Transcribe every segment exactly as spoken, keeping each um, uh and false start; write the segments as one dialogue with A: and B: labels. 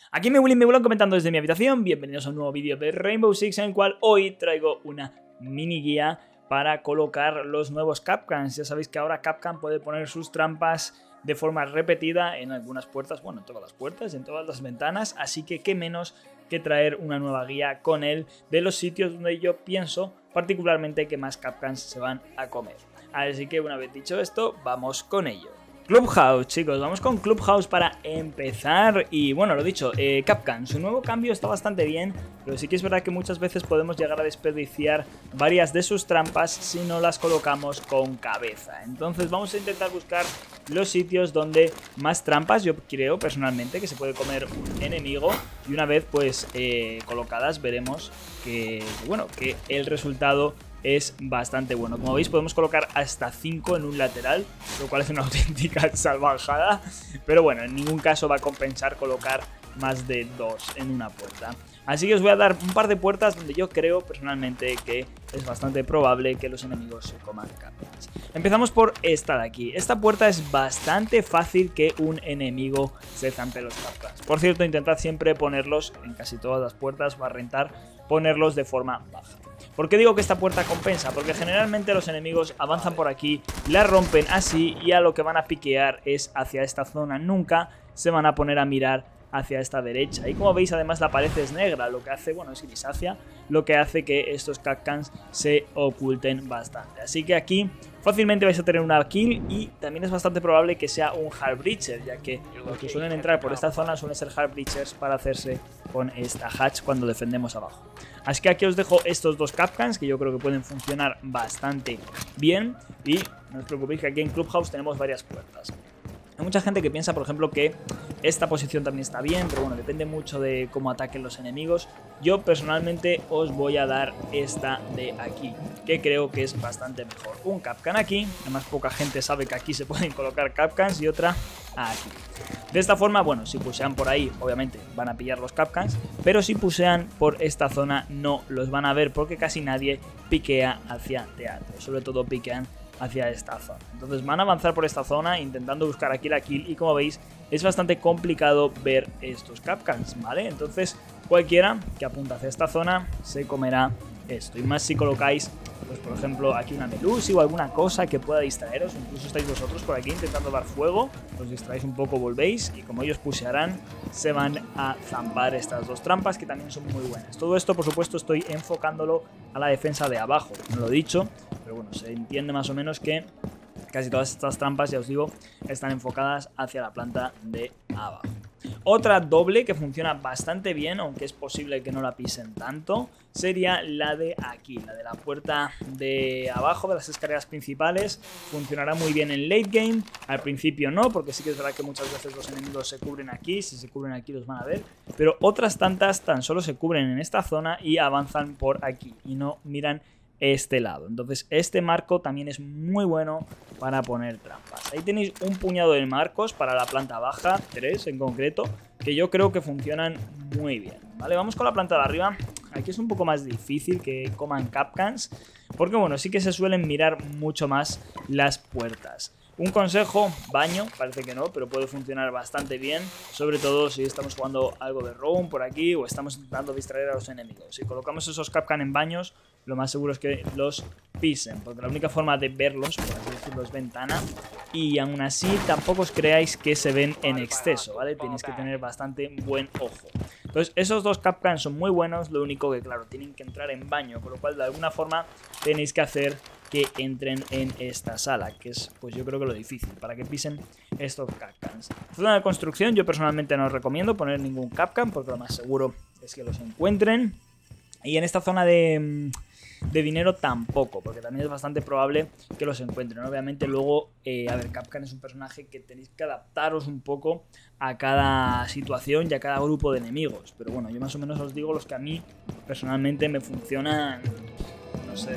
A: Aquí me Willy me vuelvo comentando desde mi habitación. Bienvenidos a un nuevo vídeo de Rainbow Six, en el cual hoy traigo una mini guía para colocar los nuevos Kapkans. Ya sabéis que ahora Kapkan puede poner sus trampas de forma repetida en algunas puertas, bueno, en todas las puertas, en todas las ventanas, así que qué menos que traer una nueva guía con él de los sitios donde yo pienso particularmente que más Kapkans se van a comer. Así que una vez dicho esto, vamos con ello. Clubhouse, chicos, vamos con Clubhouse para empezar. Y bueno, lo dicho, eh, Kapkan, su nuevo cambio está bastante bien, pero sí que es verdad que muchas veces podemos llegar a desperdiciar varias de sus trampas si no las colocamos con cabeza. Entonces vamos a intentar buscar los sitios donde más trampas, yo creo personalmente que se puede comer un enemigo, y una vez pues eh, colocadas veremos que, bueno, que el resultado es bastante bueno. Como veis podemos colocar hasta cinco en un lateral, lo cual es una auténtica salvajada, pero bueno, en ningún caso va a compensar colocar más de dos en una puerta. Así que os voy a dar un par de puertas donde yo creo personalmente que es bastante probable que los enemigos se coman Kapkans. Empezamos por esta de aquí. Esta puerta es bastante fácil que un enemigo se zampe los Kapkans. Por cierto, intentad siempre ponerlos en casi todas las puertas, va a rentar ponerlos de forma baja. ¿Por qué digo que esta puerta compensa? Porque generalmente los enemigos avanzan por aquí, la rompen así y a lo que van a piquear es hacia esta zona. Nunca se van a poner a mirar hacia esta derecha. Y como veis además la pared es negra, lo que hace, bueno, es grisácea, lo que hace que estos Kapkans se oculten bastante. Así que aquí fácilmente vais a tener una kill y también es bastante probable que sea un hard breacher, ya que los que suelen entrar por esta zona suelen ser hard breachers para hacerse con esta hatch cuando defendemos abajo. Así que aquí os dejo estos dos Kapkans que yo creo que pueden funcionar bastante bien y no os preocupéis que aquí en Clubhouse tenemos varias puertas. Hay mucha gente que piensa, por ejemplo, que esta posición también está bien, pero bueno, depende mucho de cómo ataquen los enemigos. Yo personalmente os voy a dar esta de aquí, que creo que es bastante mejor. Un Kapkan aquí, además poca gente sabe que aquí se pueden colocar Kapkans, y otra aquí. De esta forma, bueno, si pusean por ahí, obviamente van a pillar los Kapkans, pero si pusean por esta zona no los van a ver porque casi nadie piquea hacia teatro, sobre todo piquean hacia esta zona. Entonces van a avanzar por esta zona intentando buscar aquí la kill y como veis es bastante complicado ver estos Kapkans, ¿vale? Entonces cualquiera que apunta hacia esta zona se comerá esto, y más si colocáis pues por ejemplo aquí una Melusi o alguna cosa que pueda distraeros, incluso estáis vosotros por aquí intentando dar fuego, os distraéis un poco, volvéis y como ellos pusearán se van a zampar estas dos trampas que también son muy buenas. Todo esto por supuesto estoy enfocándolo a la defensa de abajo, no lo he dicho, pero bueno, se entiende más o menos que casi todas estas trampas, ya os digo, están enfocadas hacia la planta de abajo. Otra doble que funciona bastante bien, aunque es posible que no la pisen tanto, sería la de aquí, la de la puerta de abajo de las escaleras principales. Funcionará muy bien en late game, al principio no, porque sí que es verdad que muchas veces los enemigos se cubren aquí, si se cubren aquí los van a ver, pero otras tantas tan solo se cubren en esta zona y avanzan por aquí y no miran este lado. Entonces este marco también es muy bueno para poner trampas. Ahí tenéis un puñado de marcos para la planta baja, tres en concreto, que yo creo que funcionan muy bien, ¿vale? Vamos con la planta de arriba. Aquí es un poco más difícil que coman Kapkans, porque bueno, sí que se suelen mirar mucho más las puertas. Un consejo, baño, parece que no, pero puede funcionar bastante bien, sobre todo si estamos jugando algo de roam por aquí o estamos intentando distraer a los enemigos. Si colocamos esos Kapkan en baños, lo más seguro es que los pisen, porque la única forma de verlos, por así decirlo, es ventana, y aún así tampoco os creáis que se ven en exceso, ¿vale? Tenéis que tener bastante buen ojo. Entonces esos dos Kapkan son muy buenos, lo único que claro, tienen que entrar en baño, con lo cual de alguna forma tenéis que hacer que entren en esta sala, que es pues yo creo que lo difícil, para que pisen estos Kapkans. Zona de construcción, yo personalmente no os recomiendo poner ningún Kapkan, porque lo más seguro es que los encuentren. Y en esta zona de, de dinero tampoco, porque también es bastante probable que los encuentren. Obviamente luego, eh, a ver, Kapkan es un personaje que tenéis que adaptaros un poco a cada situación y a cada grupo de enemigos. Pero bueno, yo más o menos os digo los que a mí personalmente me funcionan, no sé,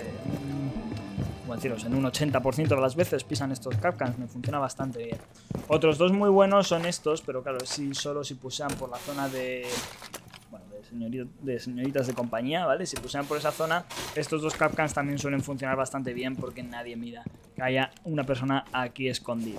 A: como deciros, en un ochenta por ciento de las veces pisan estos Kapkans, me funciona bastante bien. Otros dos muy buenos son estos, pero claro, si solo si pusean por la zona de... bueno, de, señorita, de señoritas de compañía, ¿vale? Si pusean por esa zona, estos dos Kapkans también suelen funcionar bastante bien porque nadie mira que haya una persona aquí escondida.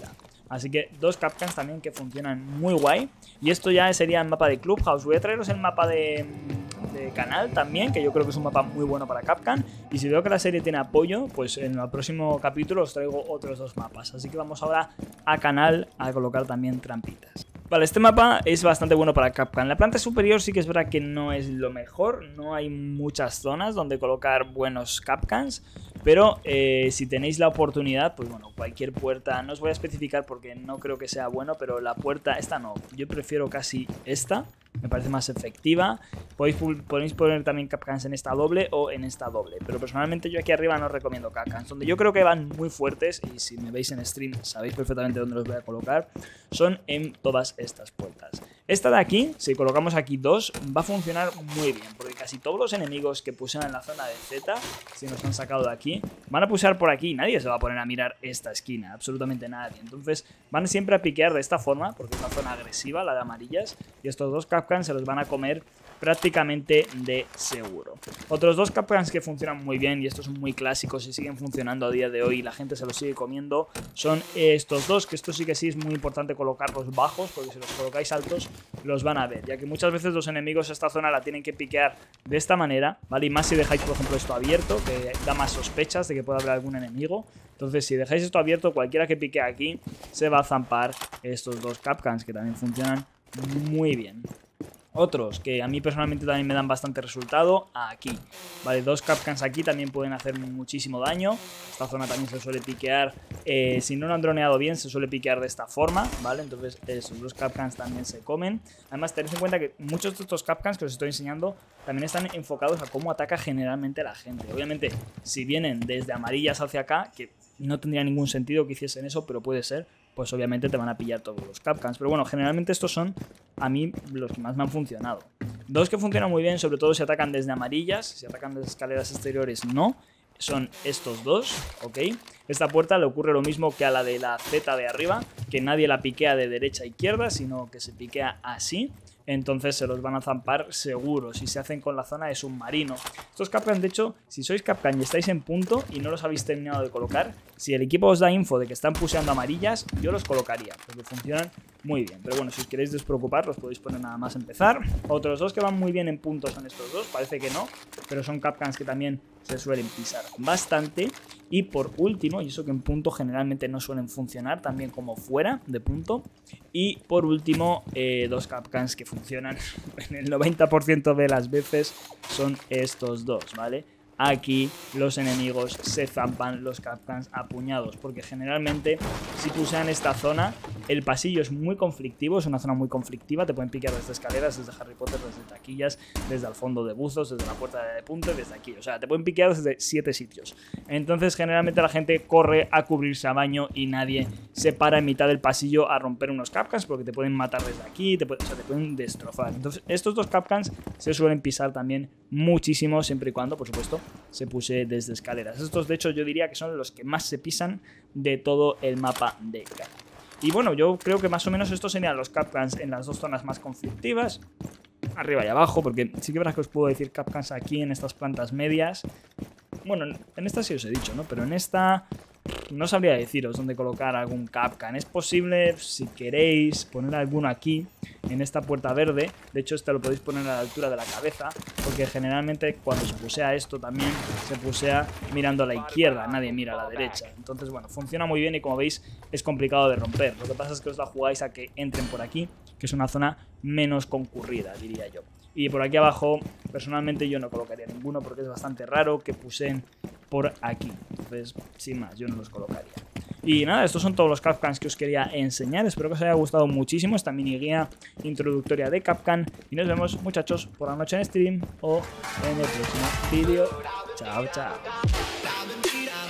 A: Así que dos Capcans también que funcionan muy guay. Y esto ya sería el mapa de Clubhouse. Voy a traeros el mapa de, de canal también, que yo creo que es un mapa muy bueno para Capcan. Y si veo que la serie tiene apoyo, pues en el próximo capítulo os traigo otros dos mapas. Así que vamos ahora a canal a colocar también trampitas. Vale, este mapa es bastante bueno para Capcan. La planta superior sí que es verdad que no es lo mejor. No hay muchas zonas donde colocar buenos Capcans. Pero eh, si tenéis la oportunidad, pues bueno, cualquier puerta, no os voy a especificar porque no creo que sea bueno, pero la puerta, esta no, yo prefiero casi esta, me parece más efectiva. Podéis, podéis poner también Capcans en esta doble o en esta doble, pero personalmente yo aquí arriba no recomiendo Capcans. Donde yo creo que van muy fuertes, y si me veis en stream sabéis perfectamente dónde los voy a colocar, son en todas estas puertas. Esta de aquí, si colocamos aquí dos, va a funcionar muy bien, porque casi todos los enemigos que pusieron en la zona de Z, si nos han sacado de aquí, van a pusear por aquí y nadie se va a poner a mirar esta esquina, absolutamente nadie. Entonces van siempre a piquear de esta forma, porque es una zona agresiva, la de amarillas, y estos dos Capcans se los van a comer prácticamente de seguro. Otros dos Capcans que funcionan muy bien, y estos son muy clásicos y siguen funcionando a día de hoy y la gente se los sigue comiendo, son estos dos, que esto sí que sí es muy importante colocarlos bajos, porque si los colocáis altos los van a ver, ya que muchas veces los enemigos esta zona la tienen que piquear de esta manera, ¿vale? Y más si dejáis, por ejemplo, esto abierto, que da más sospechas de que pueda haber algún enemigo. Entonces, si dejáis esto abierto, cualquiera que pique aquí se va a zampar estos dos Capcans, que también funcionan muy bien. Otros que a mí personalmente también me dan bastante resultado, aquí, vale, dos Capcans aquí también pueden hacer muchísimo daño. Esta zona también se suele piquear, eh, si no lo han droneado bien se suele piquear de esta forma, vale, entonces esos dos Capcans también se comen. Además tened en cuenta que muchos de estos Capcans que os estoy enseñando también están enfocados a cómo ataca generalmente la gente. Obviamente si vienen desde amarillas hacia acá, que no tendría ningún sentido que hiciesen eso, pero puede ser, pues obviamente te van a pillar todos los Capcans. Pero bueno, generalmente estos son a mí los que más me han funcionado. Dos que funcionan muy bien, sobre todo si atacan desde amarillas, si atacan desde escaleras exteriores no, son estos dos, ¿ok? Esta puerta le ocurre lo mismo que a la de la Z de arriba, que nadie la piquea de derecha a izquierda, sino que se piquea así. Entonces se los van a zampar seguro si se hacen con la zona de submarino. Estos Capcans, de hecho, si sois Capcan y estáis en punto y no los habéis terminado de colocar, si el equipo os da info de que están puseando amarillas, yo los colocaría, porque funcionan muy bien. Pero bueno, si os queréis despreocupar, los podéis poner nada más empezar. Otros dos que van muy bien en puntos son estos dos, parece que no, pero son Capcans que también se suelen pisar bastante. Y por último, y eso que en punto generalmente no suelen funcionar, también como fuera de punto. Y por último, eh, dos Capcans que funcionan en el noventa por ciento de las veces son estos dos, ¿vale? Aquí los enemigos se zampan los Capcans a puñados, porque generalmente si pusean esta zona, el pasillo es muy conflictivo, es una zona muy conflictiva, te pueden piquear desde escaleras, desde Harry Potter, desde taquillas, desde el fondo de buzos, desde la puerta de punto y desde aquí, o sea, te pueden piquear desde siete sitios. Entonces generalmente la gente corre a cubrirse a baño y nadie se para en mitad del pasillo a romper unos Capcans, porque te pueden matar desde aquí, te pueden, o sea, te pueden destrozar. Entonces estos dos Capcans se suelen pisar también muchísimo, siempre y cuando, por supuesto, se puse desde escaleras. Estos de hecho yo diría que son los que más se pisan de todo el mapa de Cap. Y bueno, yo creo que más o menos estos serían los Capcans en las dos zonas más conflictivas, arriba y abajo, porque sí que verás que os puedo decir Capcans aquí en estas plantas medias. Bueno, en esta sí os he dicho, ¿no? Pero en esta no sabría deciros dónde colocar algún Capcan. Es posible, si queréis, poner alguno aquí, en esta puerta verde. De hecho, este lo podéis poner a la altura de la cabeza, porque generalmente cuando se pusea esto también se pusea mirando a la izquierda, nadie mira a la derecha. Entonces, bueno, funciona muy bien y como veis es complicado de romper. Lo que pasa es que os la jugáis a que entren por aquí, que es una zona menos concurrida, diría yo. Y por aquí abajo, personalmente yo no colocaría ninguno porque es bastante raro que puseen por aquí. Entonces, sin más, yo no los colocaría. Y nada, estos son todos los Capcans que os quería enseñar. Espero que os haya gustado muchísimo esta mini guía introductoria de Capcan. Y nos vemos, muchachos, por la noche en stream o en el próximo vídeo. Chao, chao.